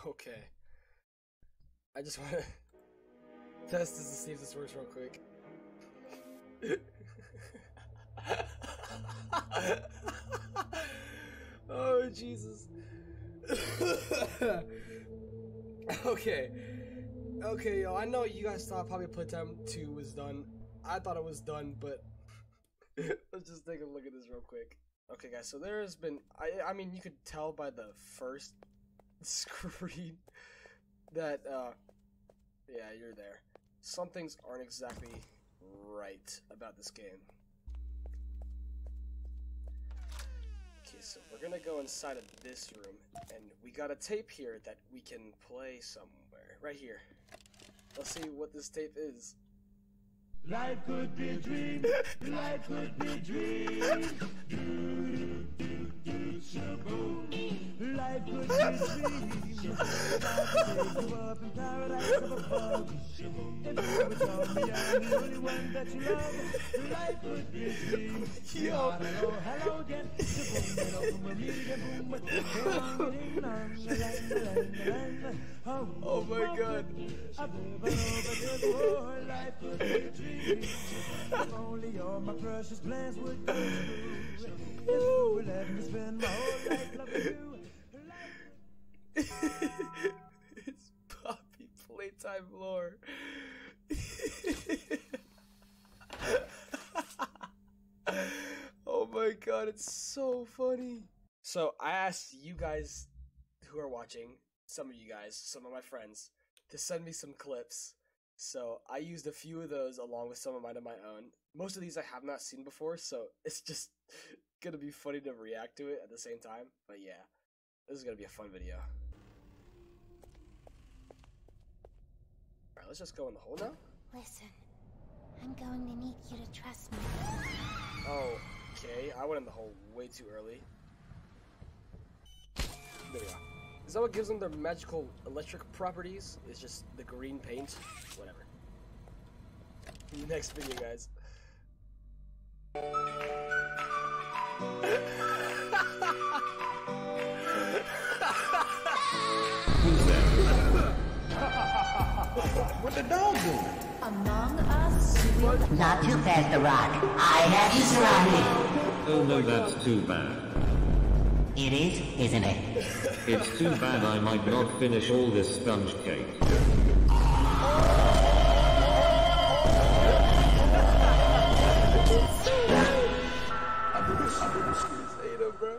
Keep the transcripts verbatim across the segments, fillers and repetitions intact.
Okay. I just want to test this to see if this works real quick. Oh, Jesus. Okay. Okay, yo, I know you guys thought probably Playtime two was done. I thought it was done, but let's just take a look at this real quick. Okay, guys, so there's been, I, I mean, you could tell by the first screen that, uh, yeah, you're there. Some things aren't exactly right about this game. Okay, so we're gonna go inside of this room, and we got a tape here that we can play somewhere. Right here. Let's see what this tape is. Life could be a dream. Life could be a dream. Do, do, do, do, shaboom. Life could be a dream. I'll take you up in paradise up above. If you would tell me I'm the only one that you love, life could be a dream. Yo. Hello, hello again. Shaboom, and open with me again. Boom. Oh my God. Life could be a dream. If only all my precious plans would come true. If you would let me spend my whole life loving you. It's Poppy Playtime lore. Oh my God, it's so funny. So I asked you guys who are watching, some of you guys, some of my friends, to send me some clips. So I used a few of those along with some of mine of my own. Most of these I have not seen before, so it's just gonna be funny to react to it at the same time. But yeah, this is gonna be a fun video. Alright, let's just go in the hole now. Listen, I'm going to need you to trust me. Oh, okay. I went in the hole way too early. There we go. Is that what gives them their magical electric properties? It's just the green paint? Whatever. Next video, guys. What the dog do? Among Us will... Not too fast, The Rock. I have you surrounded. Oh no, that's too bad. It is, isn't it? It's too bad I might not finish all this sponge cake. Bro.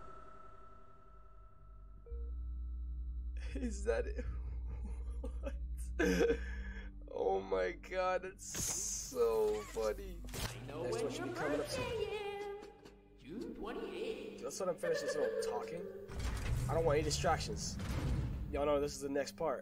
Is that it? What? Oh my God, it's so funny. Next one should be coming up soon. June twenty-eighth. Let's let him finish this little talking. I don't want any distractions. Y'all know this is the next part.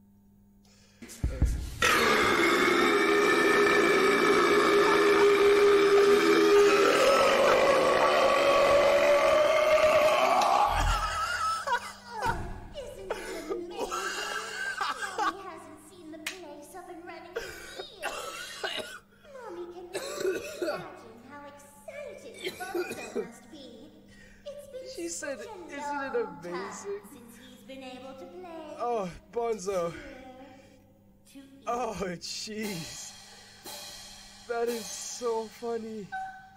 She said, isn't it amazing? Oh, Bonzo. Oh, jeez. That is so funny.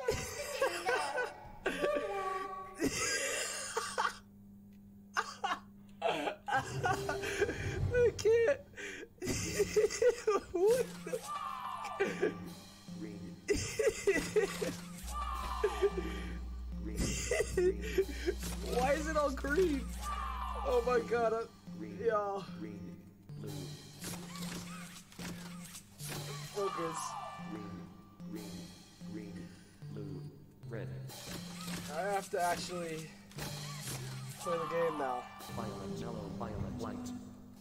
I can't. What the? Why is it all green? Oh my God, I, y'all. Focus. Red. I have to actually play the game now. Violet, yellow, violet, light.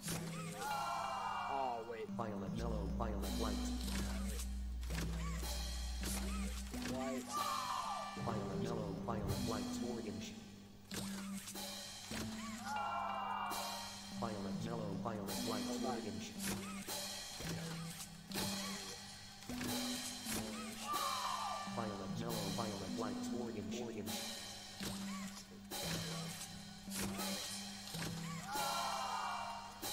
Oh, wait. Violet, yellow, violet, light. White. Violet, yellow, violet, light, orange. Violet, yellow, violet, light, orange. Violet, yellow, violet, light, orange, orange.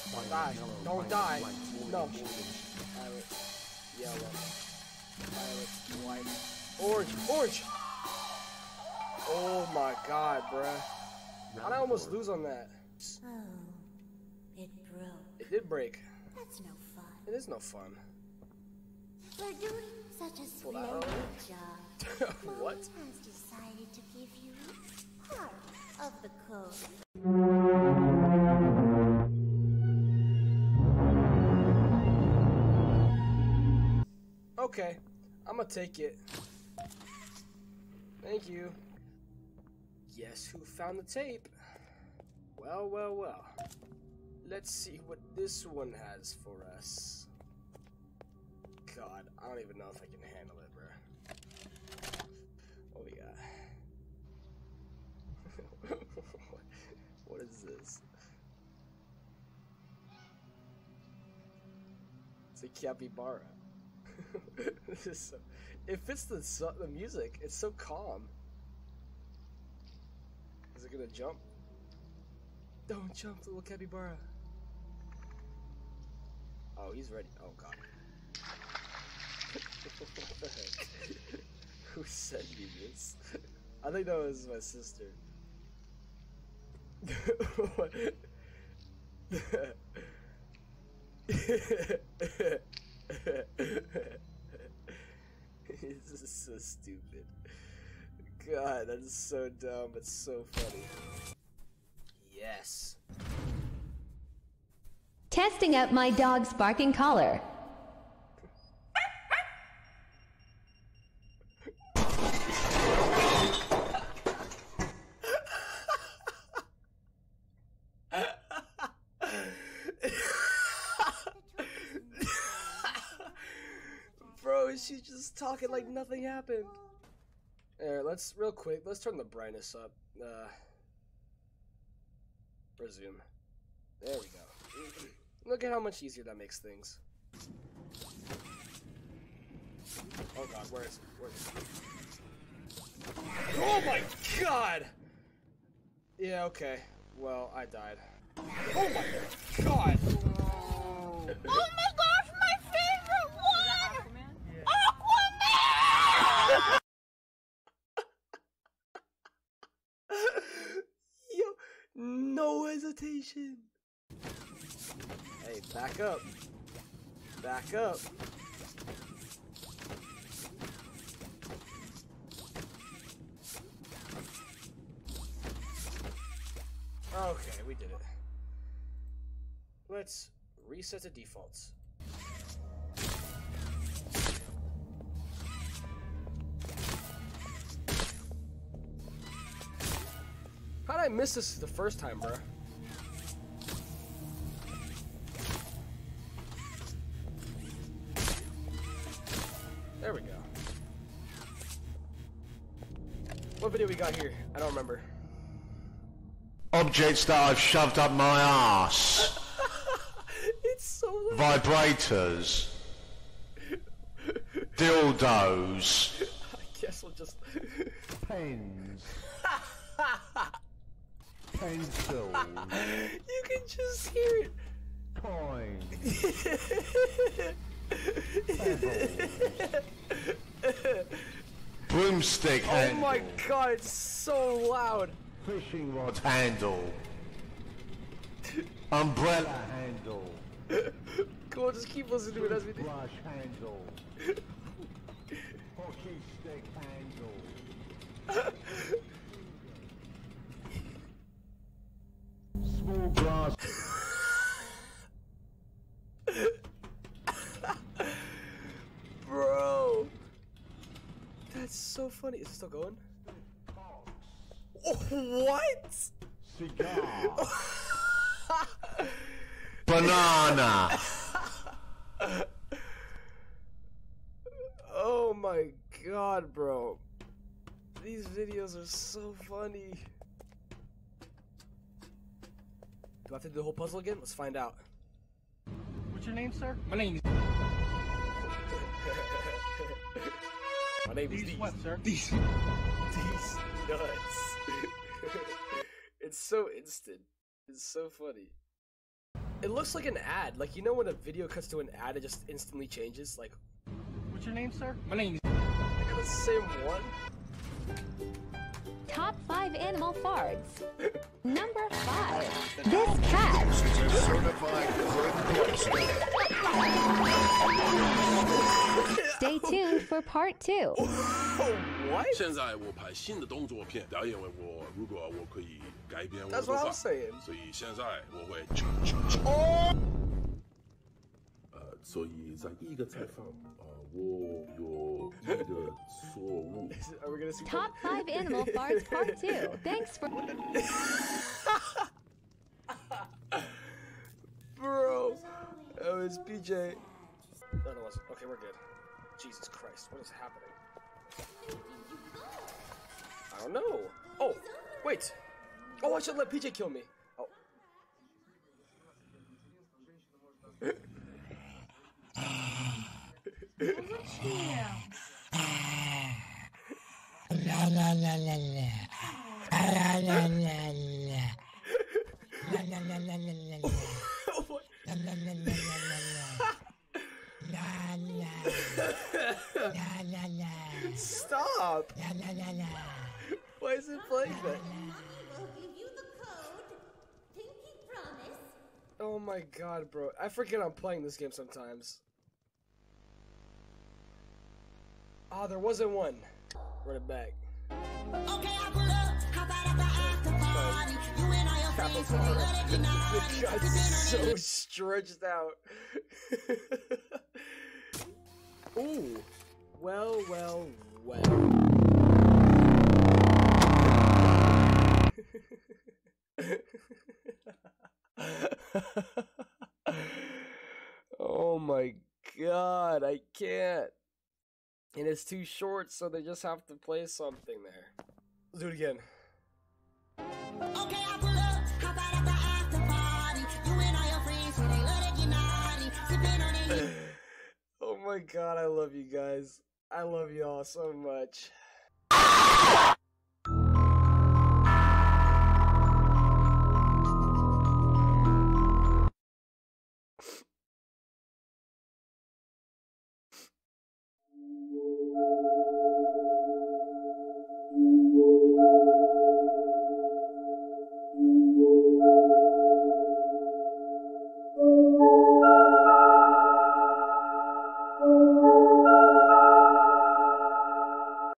Don't die. Don't die. No. Violet. Yellow. Violet. White. Orange. Orange! Oh my god, bruh. How'd I almost lose on that? Oh, it broke. It did break. That's no fun. It is no fun. For doing such a Pull that splendid out. job, What? Mom has decided to give you part of the code. Okay, I'm gonna take it. Thank you. Guess who found the tape? Well, well, well. Let's see what this one has for us. God, I don't even know if I can handle it, bro. What we got? What is this? It's a capybara. This is so, it fits the so, the music. It's so calm. Is it gonna jump? Don't jump, little capybara. Oh, he's ready. Oh god. What the heck? Who sent me this? I think that was my sister. What? This is so stupid. God, that is so dumb, but so funny. Yes. Testing out my dog's barking collar. Bro, she's just talking like nothing happened. Alright, let's, real quick, let's turn the brightness up. Uh, resume. There we go. Look at how much easier that makes things. Oh god, where is it? Where is it? Oh my god! Yeah, okay. Well, I died. Oh my god! Oh my gosh, my favorite one! Aquaman! Yo, no hesitation. Hey, back up. Back up. Okay, we did it. Let's reset the defaults. How did I miss this the first time, bro? There we go. What video we got here? I don't remember. Objects that I've shoved up my ass. It's so loud. Vibrators. Dildos. I guess we'll just... Pens. Pencils. You can just hear it. Coins. Broomstick Oh handle. my god, it's so loud. Fishing rod Handle. Umbrella. handle. Come on, just keep listening to it as we do. Brush handle. Hockey stick handle. Small glass. Bro, that's so funny. Is it still going? Oh, what? Cigar. Banana. Oh my god, bro. These videos are so funny. Do I have to do the whole puzzle again? Let's find out. What's your name, sir? My name is... My name is These Deez. what, sir? These. These nuts. It's so instant. It's so funny. It looks like an ad. Like, you know when a video cuts to an ad, it just instantly changes? Like, What's your name, sir? My name is... I got the same one. Top five animal farts. Number five. This cat. Stay tuned for part two. What? 现在我拍新的动作片，导演问我，如果我可以改变我的 That's what 话 I'm，saying. 所以现在我会。呃，所以在一个采访，呃，我有一个错误。 Are we gonna see Top five animal farts part two. Thanks for... Bro, oh, it's P J. No, no, it's- okay, we're good. Jesus Christ, what is happening? I don't know. Oh, wait. Oh, I should let P J kill me. Oh. Stop! Why is it playing that? I will give you the code. Pinky promise. Oh my god, bro. I forget I'm playing this game sometimes. Oh, there wasn't one. Run it back. Okay, I pull up. How about at the after party? You and all your friends, so they let it deny. The guy's so stretched out. Ooh. Well, well, well. Oh my god, I can't. And it's too short, so they just have to play something there. Let's do it again. Okay, I pull up. How about at the after party? You and all your friends, so they let it get naughty. Sipping on it. Oh my god, I love you guys. I love you all so much.